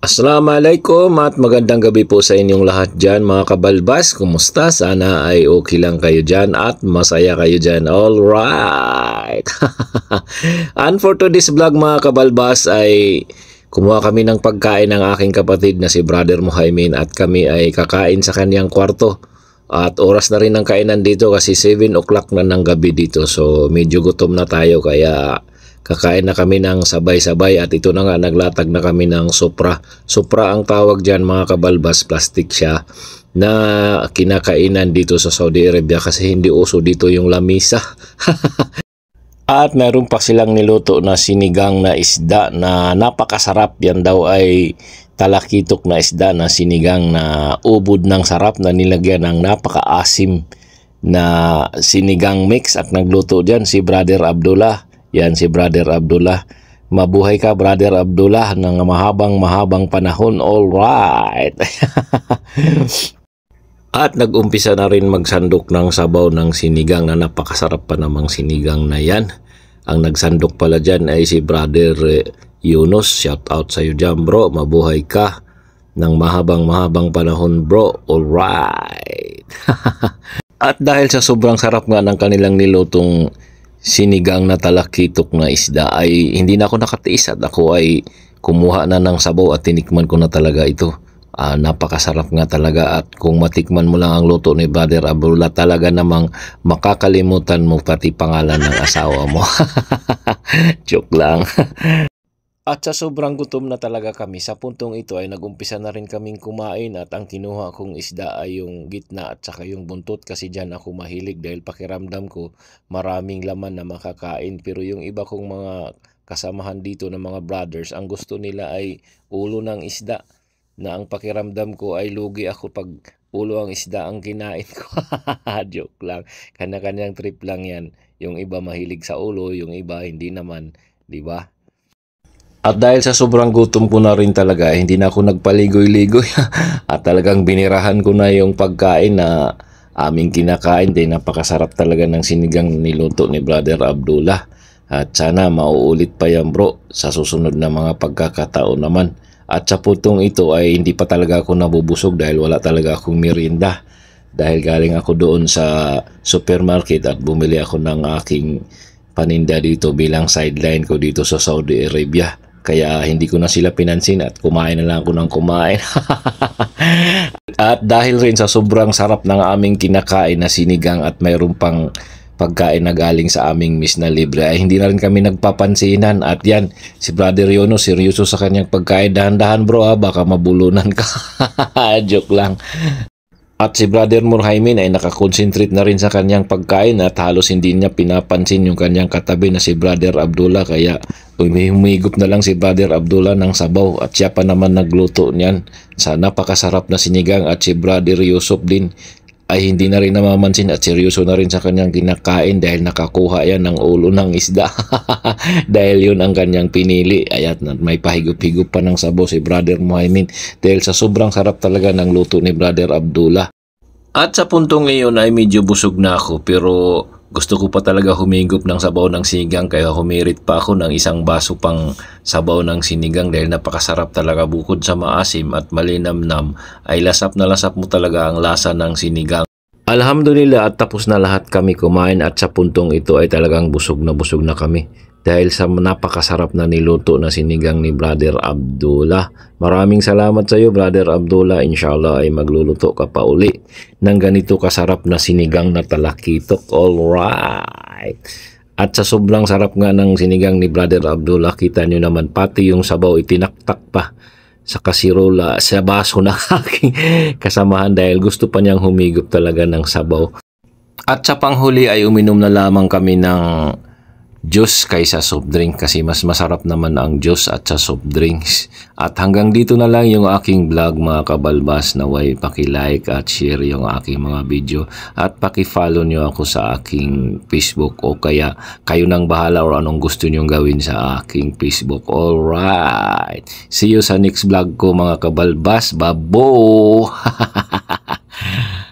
Assalamualaikum at magandang gabi po sa inyong lahat dyan mga kabalbas. Kumusta? Sana ay okay lang kayo dyan at masaya kayo dyan. Alright! And for today's vlog mga kabalbas ay kumuha kami ng pagkain ng aking kapatid na si Brother Muhaymin at kami ay kakain sa kanyang kwarto. At oras na rin ng kainan dito kasi 7 o'clock na ng gabi dito. So medyo gutom na tayo kaya kakain na kami ng sabay-sabay at ito na nga naglatag na kami ng supra. Supra ang tawag dyan mga kabalbas, plastic siya na kinakainan dito sa Saudi Arabia kasi hindi uso dito yung lamisa. At meron pa silang niluto na sinigang na isda na napakasarap. Yan daw ay talakitok na isda na sinigang na ubod ng sarap na nilagyan ng napakaasim na sinigang mix at nagluto dyan si Brother Abdullah. Yan si Brother Abdullah. Mabuhay ka Brother Abdullah ng mahabang panahon. All right. At nag-umpisa na rin magsandok ng sabaw ng sinigang na napakasarap pa namang sinigang na yan. Ang nagsandok pala dyan ay si Brother Yunus. Shout out sa iyo dyan bro. Mabuhay ka ng mahabang panahon bro. All right. At dahil sa sobrang sarap nga ng kanilang nilutong sinigang na talakitok na isda ay hindi na ako nakatiis at ako ay kumuha na ng sabaw at tinikman ko na talaga ito. Napakasarap nga talaga at kung matikman mo lang ang luto ni Brother Abdullah talaga namang makakalimutan mo pati pangalan ng asawa mo. Joke lang. At sa sobrang gutom na talaga kami, sa puntong ito ay nagumpisa na rin kaming kumain at ang kinuha kong isda ay yung gitna at saka yung buntot kasi dyan ako mahilig dahil pakiramdam ko maraming laman na makakain. Pero yung iba kong mga kasamahan dito ng mga brothers, ang gusto nila ay ulo ng isda na ang pakiramdam ko ay lugi ako pag ulo ang isda ang kinain ko. Joke lang. Kanya-kanyang trip lang yan. Yung iba mahilig sa ulo, yung iba hindi naman, di ba? At dahil sa sobrang gutom ko na rin talaga, hindi na ako nagpaligoy-ligoy. At talagang binirahan ko na yung pagkain na aming kinakain. Dahil napakasarap talaga ng sinigang niluto ni Brother Abdullah. At sana mauulit pa yan bro sa susunod na mga pagkakataon naman. At sa putong ito ay hindi pa talaga ako nabubusog dahil wala talaga akong merienda. Dahil galing ako doon sa supermarket at bumili ako ng aking paninda dito bilang sideline ko dito sa Saudi Arabia. Kaya hindi ko na sila pinansin at kumain na lang ako ng kumain. At dahil rin sa sobrang sarap ng aming kinakain na sinigang at mayroon pang pagkain na galing sa aming miss na libre ay hindi na rin kami nagpapansinan. At yan, si Brother Yono seryoso sa kanyang pagkain. Dahan-dahan bro baka mabulunan ka. Joke lang. At si Brother Muhaymin ay nakakonsentrate na rin sa kanyang pagkain at halos hindi niya pinapansin yung kanyang katabi na si Brother Abdullah kaya humigop na lang si Brother Abdullah ng sabaw at siya pa naman nagluto niyan sa napakasarap na sinigang at si Brother Yusuf din ay hindi na rin namamansin at seryoso na rin sa kanyang kinakain dahil nakakuha yan ng ulo ng isda. Dahil yun ang kanyang pinili. Ayat may pahigop-higop pa ng sabaw si Brother Muhaymin dahil sa sobrang sarap talaga ng luto ni Brother Abdullah. At sa puntong ngayon ay medyo busog na ako pero gusto ko pa talaga humigop ng sabaw ng sinigang kaya humirit pa ako ng isang baso pang sabaw ng sinigang dahil napakasarap talaga bukod sa maasim at malinamnam ay lasap na lasap mo talaga ang lasa ng sinigang. Alhamdulillah at tapos na lahat kami kumain at sa puntong ito ay talagang busog na kami dahil sa napakasarap na niluto na sinigang ni Brother Abdullah. Maraming salamat sa iyo Brother Abdullah. Inshallah ay magluluto ka pa uli ng ganito kasarap na sinigang na talakitok. Alright. At sa sobrang sarap nga ng sinigang ni Brother Abdullah, kita nyo naman pati yung sabaw itinaktak pa sa kasirola, sa baso ng aking kasamahan dahil gusto pa niyang humigop talaga ng sabaw. At sa panghuli ay uminom na lamang kami ng juice kaysa soft drink kasi mas masarap naman ang juice at sa soft drinks. At hanggang dito na lang yung aking vlog mga kabalbas. Naway paki-like at share yung aking mga video at paki-follow nyo ako sa aking Facebook o kaya kayo nang bahala or anong gusto nyong gawin sa aking Facebook. Alright, see you sa next vlog ko mga kabalbas. Babo!